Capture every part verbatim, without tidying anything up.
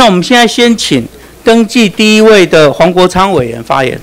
那我们现在先请登记第一位的黄国昌委员发言。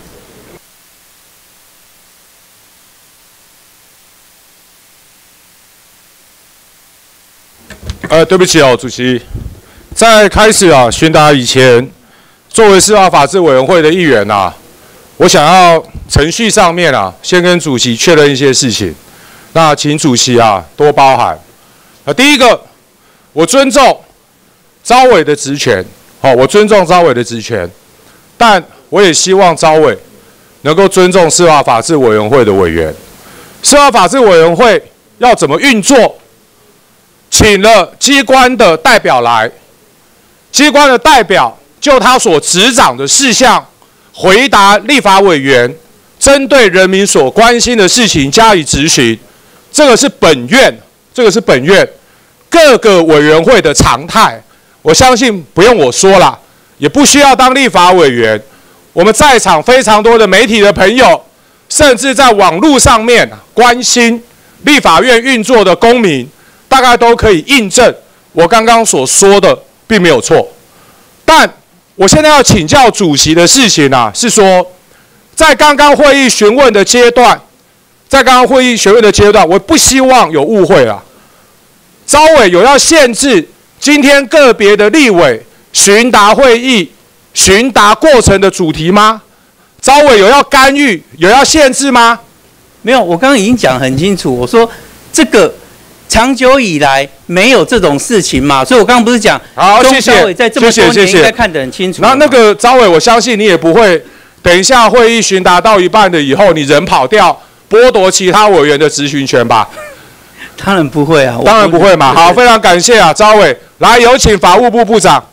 呃，对不起哦，主席，在开始啊询答以前，作为司法法制委员会的议员啊，我想要程序上面啊，先跟主席确认一些事情。那请主席啊多包涵。啊，第一个，我尊重召委的职权，好、哦，我尊重召委的职权，但我也希望召委能够尊重司法法制委员会的委员。司法法制委员会要怎么运作？请了机关的代表来，机关的代表就他所执掌的事项，回答立法委员针对人民所关心的事情加以质询，这个是本院，这个是本院各个委员会的常态。我相信不用我说啦，也不需要当立法委员，我们在场非常多的媒体的朋友，甚至在网络上面关心立法院运作的公民，大概都可以印证我刚刚所说的并没有错。但我现在要请教主席的事情啊，是说在刚刚会议询问的阶段，在刚刚会议询问的阶段，我不希望有误会啊。召委有要限制今天个别的立委询答会议询答过程的主题吗？召委有要干预，有要限制吗？ 没有，我刚刚已经讲很清楚，我说这个长久以来没有这种事情嘛，所以我刚刚不是讲， 好，谢谢， 中召委在这么多年谢谢应该看得很清楚。 然后那个召委，我相信你也不会，等一下会议询答到一半的以后，你人跑掉，剥夺其他委员的质询权吧？ 当然不会啊， 当然不会嘛。好，非常感谢啊，召委，来有请法务部部长。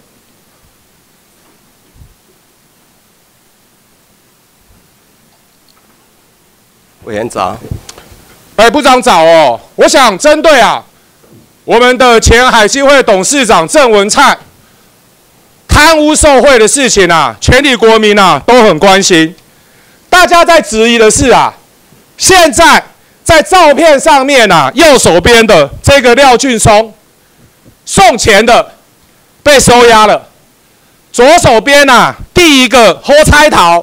委员长， 哎，部长早哦。我想针对啊，我们的前海基会董事长郑文灿贪污受贿的事情啊，全体国民啊都很关心。大家在质疑的是啊，现在在照片上面啊，右手边的这个廖俊松送钱的被收押了，左手边啊第一个侯彩桃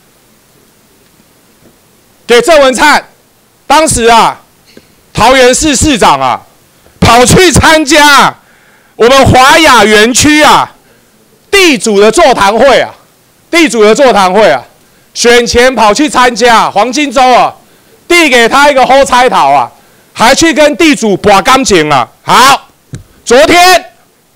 给郑文灿，当时啊，桃园市市长啊，跑去参加我们华雅园区啊地主的座谈会啊，地主的座谈会啊，选前跑去参加，黄金周啊，递给他一个侯彩桃啊，还去跟地主拔钢琴啊。好，昨天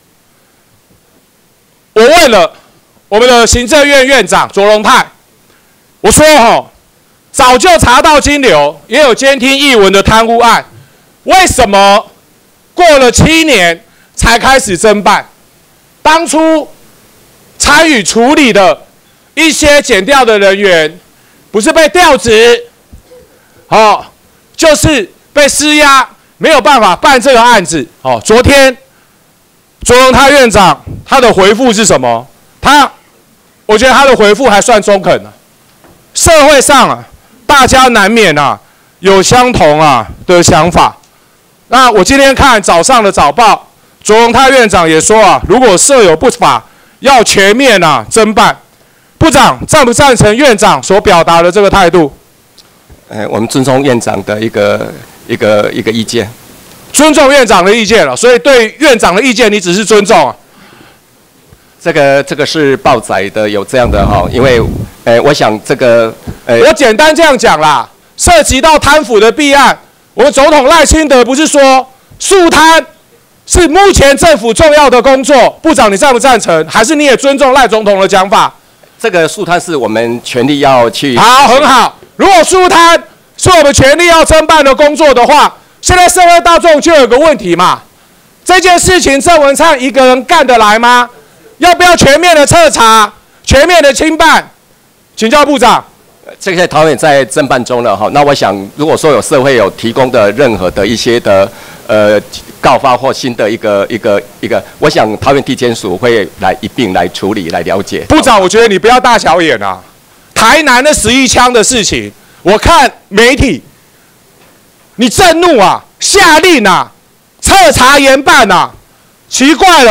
我问了我们的行政院院长卓荣泰，我说吼。早就查到金流，也有监听艺文的贪污案，为什么过了七年才开始侦办？当初参与处理的一些检调的人员，不是被调职，哦，就是被施压，没有办法办这个案子。哦，昨天卓荣泰院长他的回复是什么？他，我觉得他的回复还算中肯啊。社会上啊。大家难免啊有相同啊的想法。那我今天看早上的早报，卓荣泰院长也说啊，如果设有不法，要全面啊侦办。部长赞不赞成院长所表达的这个态度？ 呃，我们尊重院长的一个一个一个意见， 尊重院长的意见了。所以对院长的意见，你只是尊重啊。 这个这个是报载的，有这样的哈、哦，因为，呃，我想这个，呃， 我简单这样讲啦，涉及到贪腐的弊案，我们总统赖清德不是说肃贪是目前政府重要的工作，部长你赞不赞成？还是你也尊重赖总统的讲法？ 这个肃贪是我们全力要去。 好，很好。如果肃贪是我们全力要侦办的工作的话，现在社会大众就有个问题嘛，这件事情郑文灿一个人干得来吗？要不要全面的彻查、全面的清办？请教部长。 这些桃园在侦办中了哈。那我想，如果说有社会有提供的任何的一些的呃告发或新的一个一个一个，我想桃园地检署会来一并来处理来了解。 部长，我觉得你不要大小眼啊！台南的十一枪的事情，我看媒体，你震怒啊，下令啊，彻查严办啊，奇怪了。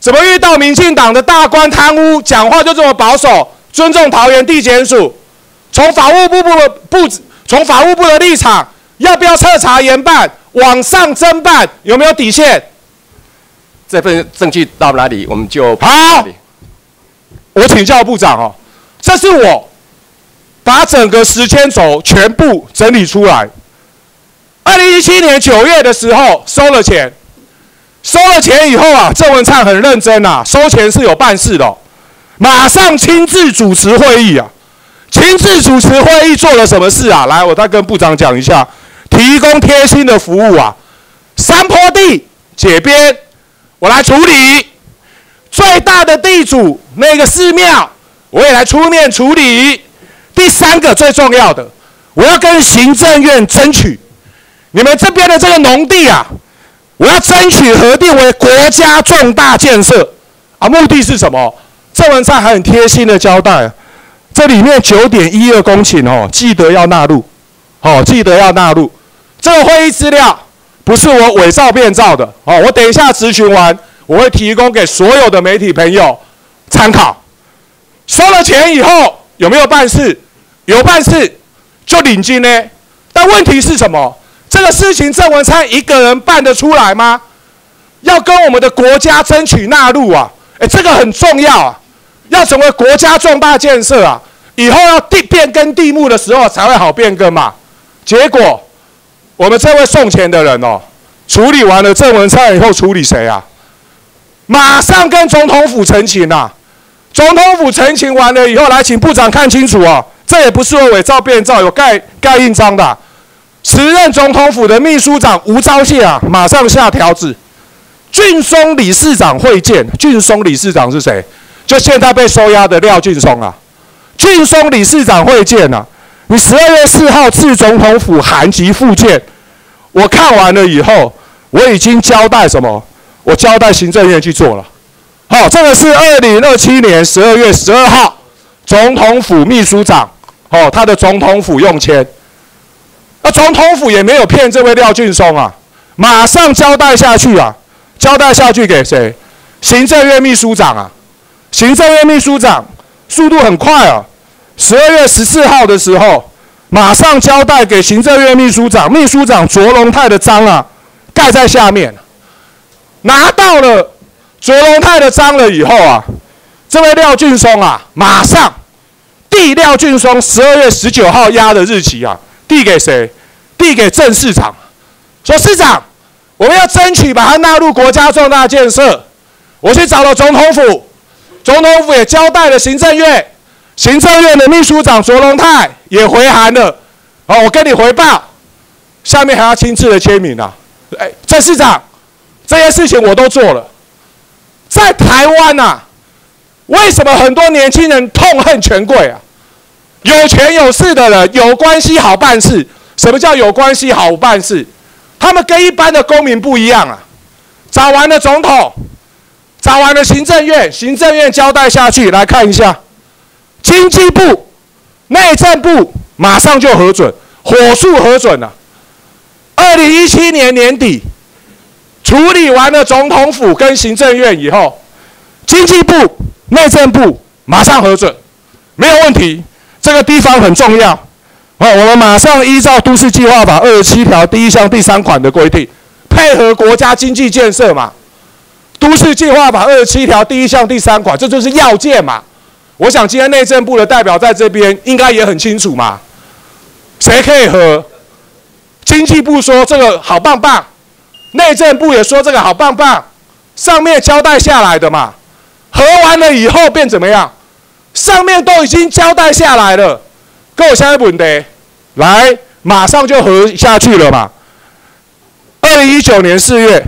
怎么遇到民进党的大官贪污，讲话就这么保守，尊重桃园地检署？从法务部部的部，从法务部的立场，要不要彻查严办，往上侦办，有没有底线？ 这份证据到哪里，我们就好。我请教部长哦，这是我把整个时间轴全部整理出来。二零一七年九月的时候收了钱。收了钱以后啊，郑文灿很认真啊，收钱是有办事的、哦，马上亲自主持会议啊，亲自主持会议做了什么事啊？来，我再跟部长讲一下，提供贴心的服务啊，山坡地解编，我来处理，最大的地主那个寺庙，我也来出面处理。第三个最重要的，我要跟行政院争取，你们这边的这个农地啊。我要争取核定为国家重大建设啊！目的是什么？郑文灿还很贴心的交代，这里面九点一二公顷哦，记得要纳入，哦，记得要纳入。这个会议资料不是我伪造变造的哦，我等一下质询完，我会提供给所有的媒体朋友参考。收了钱以后有没有办事？有办事就领金呢。但问题是什么？这个事情郑文灿一个人办得出来吗？要跟我们的国家争取纳入啊！哎，这个很重要啊，要成为国家重大建设啊，以后要地变更地目的时候才会好变更嘛。结果我们这位送钱的人哦，处理完了郑文灿以后，处理谁啊？马上跟总统府陈情啊！总统府陈情完了以后，来请部长看清楚哦，这也不是我伪造变造，有盖盖印章的、啊。时任总统府的秘书长吴钊燮啊，马上下条子，俊松理事长会见。俊松理事长是谁？就现在被收押的廖俊松啊。俊松理事长会见啊，你十二月四号致总统府函及附件，我看完了以后，我已经交代什么？我交代行政院去做了。好、哦，这个是二零二七年十二月十二号，总统府秘书长哦，他的总统府用签。那总统府也没有骗这位廖俊松啊，马上交代下去啊，交代下去给谁？行政院秘书长啊，行政院秘书长速度很快啊，十二月十四号的时候，马上交代给行政院秘书长，秘书长卓荣泰的章啊，盖在下面。拿到了卓荣泰的章了以后啊，这位廖俊松啊，马上递廖俊松十二月十九号押的日期啊。递给谁？递给郑市长，说市长，我们要争取把它纳入国家重大建设。我去找了总统府，总统府也交代了行政院，行政院的秘书长卓荣泰也回函了。哦，我跟你回报，下面还要亲自的签名啊。哎，郑市长，这些事情我都做了。在台湾啊，为什么很多年轻人痛恨权贵啊？有权有势的人，有关系好办事。什么叫有关系好办事？他们跟一般的公民不一样啊。找完了总统，找完了行政院，行政院交代下去，来看一下，经济部、内政部马上就核准，火速核准了。二零一七年年底处理完了总统府跟行政院以后，经济部、内政部马上核准，没有问题。这个地方很重要，哦，我们马上依照都市计划法二十七条第一项第三款的规定，配合国家经济建设嘛。都市计划法二十七条第一项第三款，这就是要件嘛。我想今天内政部的代表在这边应该也很清楚嘛。谁可以核？经济部说这个好棒棒，内政部也说这个好棒棒，上面交代下来的嘛。核完了以后变怎么样？上面都已经交代下来了，跟我现在问题，来，马上就核下去了嘛。二零一九年四月，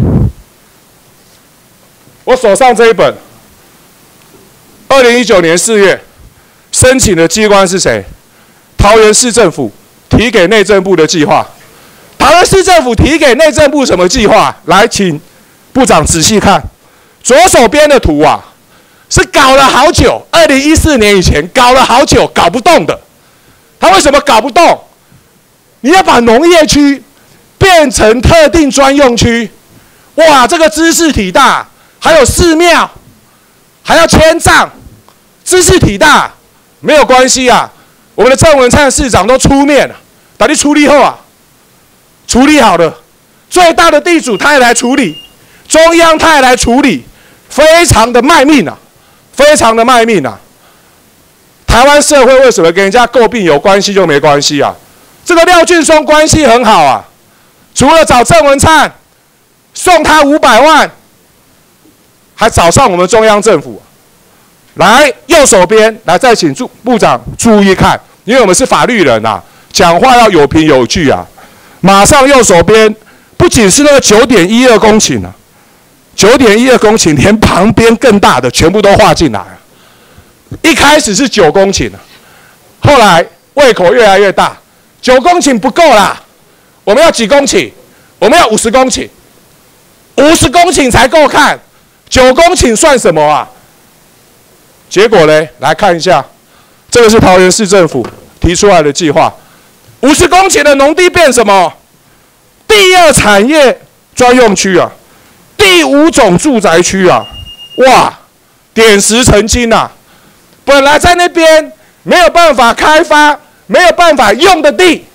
我手上这一本，二零一九年四月申请的机关是谁？桃园市政府提给内政部的计划。桃园市政府提给内政部什么计划？来，请部长仔细看，左手边的图啊。是搞了好久，二零一四年以前搞了好久，搞不动的。他为什么搞不动？你要把农业区变成特定专用区，哇，这个知识体大，还有寺庙， 还要签账，知识体大，没有关系啊。我们的郑文灿市长都出面了，把你处理后啊，处理好了，最大的地主他也来处理，中央他也来处理，非常的卖命啊，非常的卖命啊。台湾社会为什么跟人家诟病有关系就没关系啊？这个廖俊松关系很好啊，除了找郑文灿送他五百万，还找上我们中央政府。来，右手边，来再请注部长注意看，因为我们是法律人啊，讲话要有凭有据啊。马上右手边，不仅是那个九点一二公顷啊，九点一二公顷，连旁边更大的全部都划进来了。一开始是九公顷啊，后来胃口越来越大，九公顷不够啦，我们要几公顷？我们要五十公顷，五十公顷才够看，九公顷算什么啊？结果呢？来看一下，这个是桃园市政府提出来的计划，五十公顷的农地变什么？第二产业专用区啊，第五种住宅区啊，哇，点石成金啊！本来在那边没有办法开发、没有办法用的地，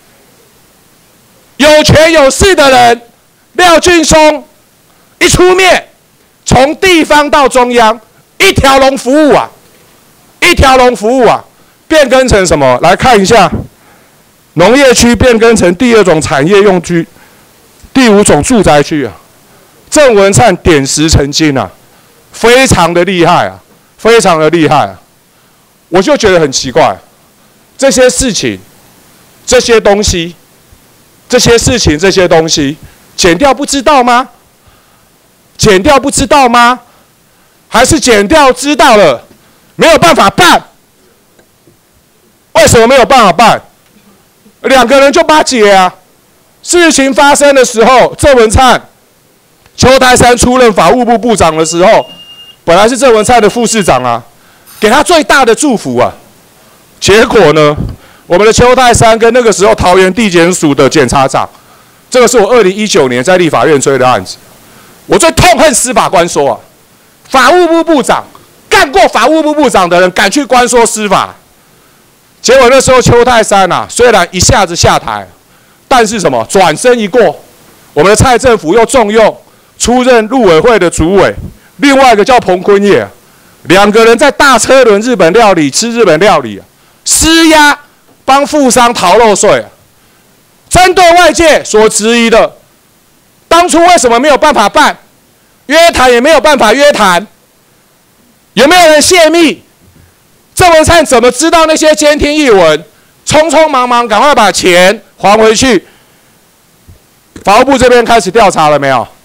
有权有势的人廖俊松一出面，从地方到中央。一条龙服务啊，一条龙服务啊，变更成什么？来看一下，农业区变更成第二种产业用区，第五种住宅区啊。郑文灿点石成金啊，非常的厉害啊，非常的厉害啊。我就觉得很奇怪，这些事情、这些东西、这些事情、这些东西，检调不知道吗？检调不知道吗？还是检调知道了，没有办法办。为什么没有办法办？两个人就巴结啊！事情发生的时候，郑文灿、邱泰山出任法务部部长的时候，本来是郑文灿的副市长啊，给他最大的祝福啊。结果呢，我们的邱泰山跟那个时候桃园地检署的检察长，这个是我二零一九年在立法院追的案子，我最痛恨司法官说啊。法务部部长干过法务部部长的人敢去关说司法，结果那时候邱泰山啊，虽然一下子下台，但是什么转身一过，我们的蔡政府又重用出任陆委会的主委，另外一个叫彭坤业，两个人在大车轮日本料理吃日本料理，施压帮富商逃漏税，针对外界所质疑的，当初为什么没有办法办？约谈也没有办法约谈，有没有人泄密？郑文灿怎么知道那些监听译文？匆匆忙忙赶快把钱还回去。法务部这边开始调查了没有？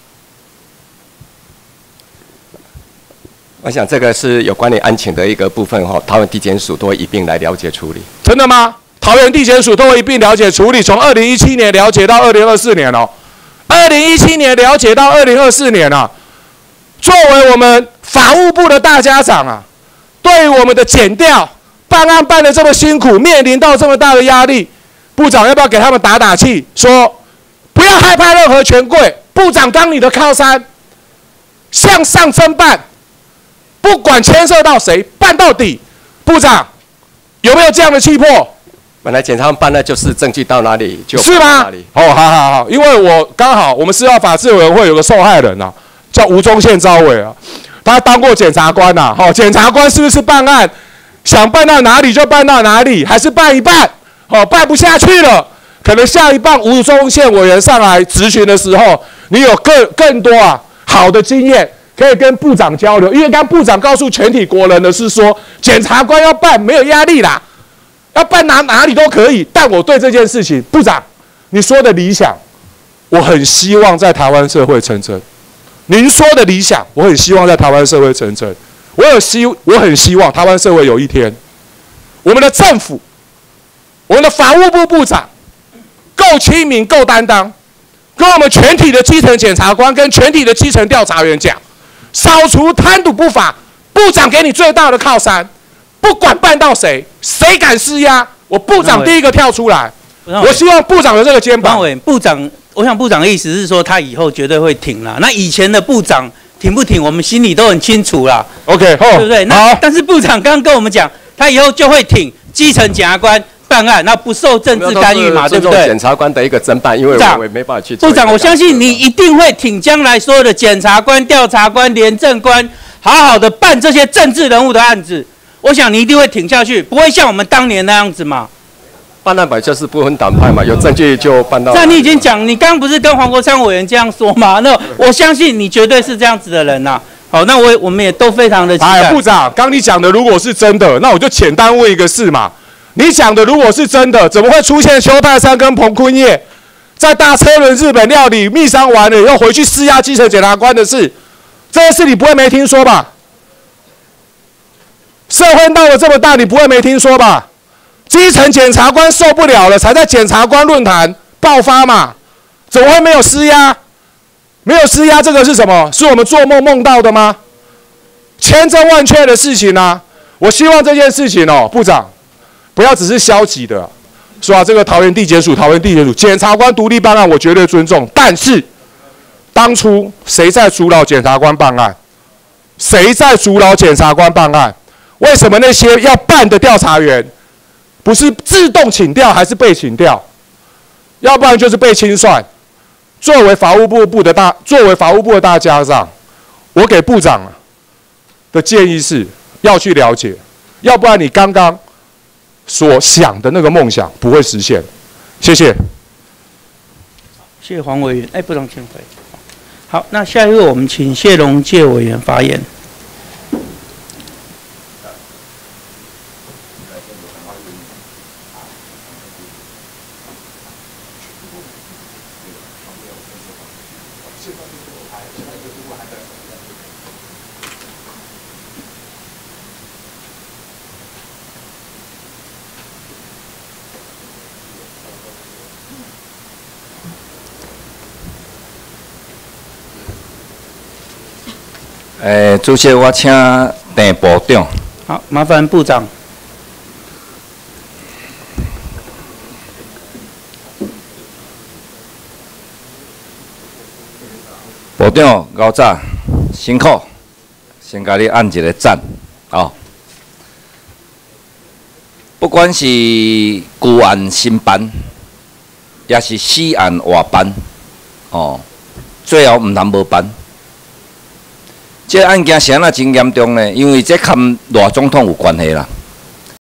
我想这个是有关于案情的一个部分哈，桃园地检署都会一并来了解处理。 真的吗？桃园地检署都会一并了解处理，从二零一七年了解到二零二四年哦，二零一七年了解到二零二四年啊。作为我们法务部的大家长啊，对于我们的检调办案办得这么辛苦，面临到这么大的压力，部长要不要给他们打打气，说不要害怕任何权贵，部长当你的靠山，向上侦办，不管牵涉到谁，办到底。部长有没有这样的气魄？ 本来检察官办的就是证据到哪里就是吗？ 哪里。 哦，好好好，因为我刚好我们司法法制委员会有个受害人啊。叫吴宗宪招委啊，他当过检察官呐、啊，哦，检察官是不是办案想办到哪里就办到哪里，还是办一半，哦，办不下去了，可能下一棒吴宗宪委员上来质询的时候，你有更更多啊好的经验可以跟部长交流，因为刚部长告诉全体国人的是说，检察官要办没有压力啦，要办哪哪里都可以，但我对这件事情，部长你说的理想，我很希望在台湾社会成真。您说的理想，我很希望在台湾社会成真。我有希，我很希望台湾社会有一天，我们的政府，我们的法务部部长够亲民、够担当，跟我们全体的基层检察官跟全体的基层调查员讲，扫除贪渎不法，部长给你最大的靠山，不管办到谁，谁敢施压，我部长第一个跳出来。我希望部长有这个肩膀。 部长。我想部长的意思是说，他以后绝对会挺啦。那以前的部长挺不挺，我们心里都很清楚啦。 OK， 对不对？那好， 但是部长刚刚跟我们讲，他以后就会挺基层检察官办案，那不受政治干预嘛，对不对？ 检察官的一个侦办，因为我也没办法去。 部长，我相信你一定会挺将来所有的检察官、调查官、廉政官，好好的办这些政治人物的案子。我想你一定会挺下去，不会像我们当年那样子嘛。 办案本就是不分党派嘛，有证据就办到。 那你已经讲，你刚刚不是跟黄国昌委员这样说吗？那我相信你绝对是这样子的人呐、啊。好，那我我们也都非常的期待。 哎，部长，刚你讲的如果是真的，那我就简单问一个事嘛。你讲的如果是真的，怎么会出现邱泰山跟彭坤业在大车轮日本料理密商完了以后回去施压基层检察官的事？这个事你不会没听说吧？社会闹得这么大，你不会没听说吧？基层检察官受不了了，才在检察官论坛爆发嘛？怎么会没有施压？没有施压，这个是什么？是我们做梦梦到的吗？千真万确的事情啊！我希望这件事情哦，部长不要只是消极的，说啊，这个桃园地检署、桃园地检署检察官独立办案，我绝对尊重。但是当初谁在阻挠检察官办案？谁在阻挠检察官办案？为什么那些要办的调查员不是自动请调，还是被请调？要不然就是被清算。作为法务部部的大，作为法务部的大家长，我给部长的建议是要去了解，要不然你刚刚所想的那个梦想不会实现。谢谢。 谢谢黄委员。哎，部长请回。好，那下一位我们请谢龙介委员发言。 诶，主席，我请郑部长。 好，麻烦部长。 部长，高早辛苦，先甲你按一个赞，哦。不管是旧案新办，也是死案活办，哦，最后毋通无办。这个案件是安怎真严重呢？因为这跟罗总统有关系啦。